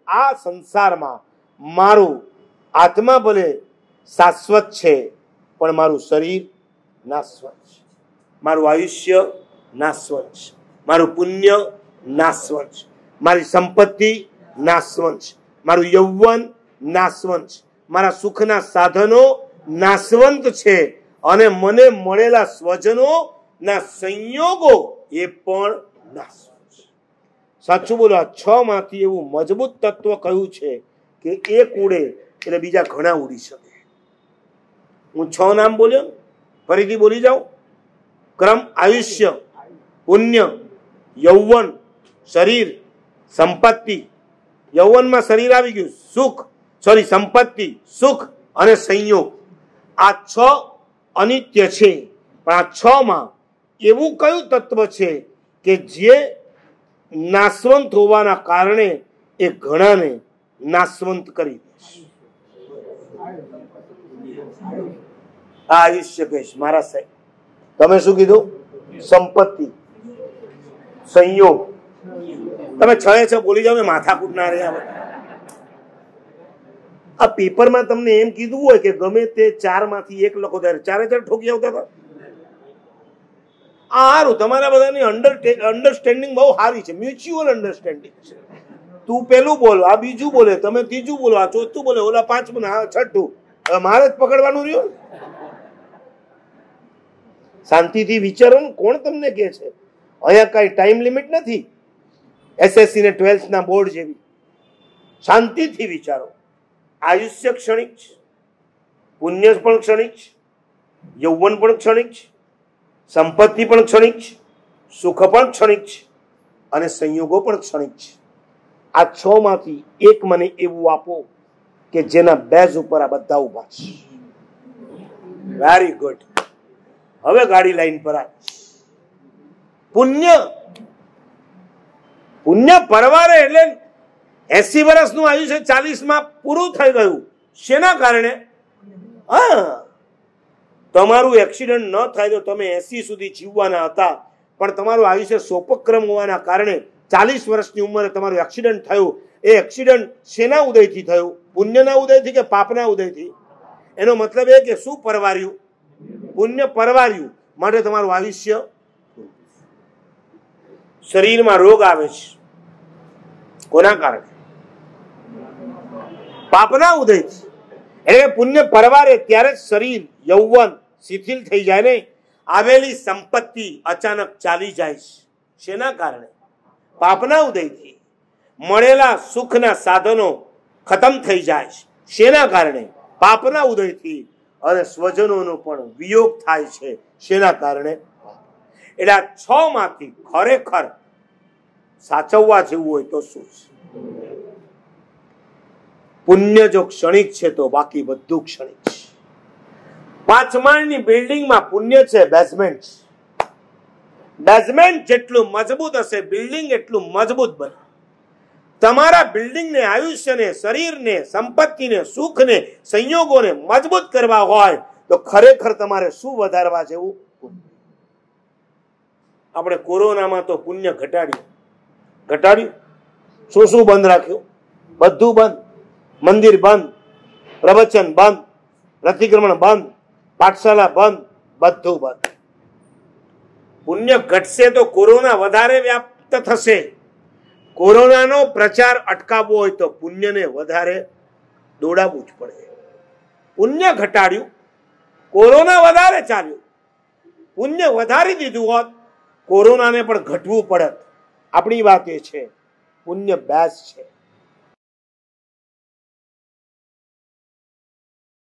આ સંસારમાં મારું આત્મા ભલે શાશ્વત છે, પણ મારું શરીર નાશવંત છે, મારું આયુષ્ય નાશવંત છે, મારું પુણ્ય નાશવંત છે, મારી સંપત્તિ નાશવંત છે, મારું યૌવન નાશવંત છે, મારા સુખના સાધનો નાશવંત છે, અને મને મળેલા સ્વજનો ના સંયોગો એ પણ નાશવંત છે. સાચું બોલો, આ 6 માંથી એવું મજબૂત તત્વ કયું છે કે એક ઉડે એટલે બીજા ઘણા ઉડી શકે. હું 6 નામ બોલ્યો, ફરીથી બોલી જાઉં. ક્રમ: આયુષ્ય, પુણ્ય, યૌવન, શરીર, સંપત્તિ. યૌવનમાં શરીર આવી ગયું, સુખ, સંપત્તિ, સુખ અને સંયોગ. આ 6 અનિત્ય છે, પણ આ 6 માં એવું કયું તત્વ છે કે જે નાશવંત હોવાના કારણે એ ઘણાને નાશવંત કરી દે છે? આ આયુષ્ય કહીશ મારા સાહેબ. તમે શું કીધું? સંપત્તિ, સંયોગ. તમે 6 બોલી જાઓ ને, માથાકૂટ ના રહે. આ પેપરમાં તમને એમ કીધું હોય કે ગમે તે 4 માંથી 1 લખો, ત્યારે 4 ઠોકી આવતા હતા. સારું, તમારા બધાની અન્ડરસ્ટેન્ડિંગ બહુ સારી છે, મ્યુચ્યુઅલ અન્ડરસ્ટેન્ડિંગ છે. તું પેલું બોલો, આ બીજું બોલે, તમે ત્રીજું બોલો, આ ચોથું બોલે, ઓલા 5મું, આ 6ઠું. મારે જ પકડવાનું રહ્યું. શાંતિથી વિચારો ને, કોણ તમને કે છે? અહીંયા કઈ ટાઈમ લિમિટ નથી, SSC ને 12th ના બોર્ડ જેવી. શાંતિથી વિચારો. આયુષ્ય ક્ષણિક છે, પુણ્ય પણ ક્ષણિક છે, યૌવન પણ ક્ષણિક છે, સંપત્તિ પણ ક્ષણિક છે, સુખ પણ ક્ષણિક છે, અને સંયોગો પણ ક્ષણિક છે. આ 6 માંથી એક મને એવું આપો કે જેના બેઝ ઉપર આ બધા ઉભા છે. Very good. હવે ગાડી લાઈન પર આવે. પુણ્ય પરવારે એટલે 80 વર્ષનું આયુષ્ય 40 માં પૂરું થઈ ગયું. શેના કારણે? તમારું એક્સિડન્ટ ન થાય તો તમે 80 સુધી જીવવાના હતા, પણ તમારું આયુષ્ય સોપક્રમ હોવાના કારણે 40 વર્ષની ઉંમરે તમારું એક્સિડન્ટ થયું. એ એક્સિડન્ટ શેના ઉદયથી થયું? પુણ્યના ઉદયથી કે પાપના ઉદયથી? એનો મતલબ એ કે શું પરવાર્યું? પુણ્ય પરવાર્યું, માટે તમારું આયુષ્ય. શરીરમાં રોગ આવે છે, કોના કારણે? પાપના ઉદયથી. એટલે પુણ્ય પરવારે ત્યારે શરીર, યૌવન શિથિલ થઈ જાય ને. આવેલી સંપત્તિ અચાનક ચાલી જાય છે, શેના કારણે? પાપના ઉદયથી. મળેલા સુખના સાધનો ખતમ થઈ જાય છે, શેના કારણે? પાપના ઉદયથી. અને સ્વજનોનો પણ વિયોગ થાય છે, શેના કારણે? એટલે આ 6 માંથી ખરેખર સાચવવા જેવું હોય તો શું છે? પુણ્ય જો ક્ષણિક છે તો બાકી બધું ક્ષણિક છે. 5 માળની બિલ્ડિંગમાં પુણ્ય છે, બેઝમેન્ટ. બેઝમેન્ટ જેટલું મજબૂત હશે, બિલ્ડિંગ એટલું મજબૂત બને. તમારા બિલ્ડિંગને, આયુષ્યને, શરીરને, સંપત્તિને, સુખને, સંયોગોને મજબૂત કરવા હોય તો ખરેખર તમારે શું વધારવા જેવું? આપણે કોરોનામાં તો પુણ્ય ઘટાડ્યું. શું બંધ રાખ્યું? બધું બંધ. મંદિર બંધ, પ્રવચન બંધ, પ્રતિક્રમણ બંધ, પાઠશાલા બંધ, બધું બંધ. પુણ્ય ઘટશે તો કોરોના વધારે વ્યાપ્ત થશે. કોરોનાનો પ્રચાર અટકાવવો હોય તો પુણ્યને વધારે દોડાવવું જ પડે. પુણ્ય ઘટાડ્યું, કોરોના વધારે ચાલ્યું. પુણ્ય વધારી દીધું હોત, કોરોનાને પણ ઘટવું પડત. આપણી વાત એ છે, પુણ્ય બેઝ છે.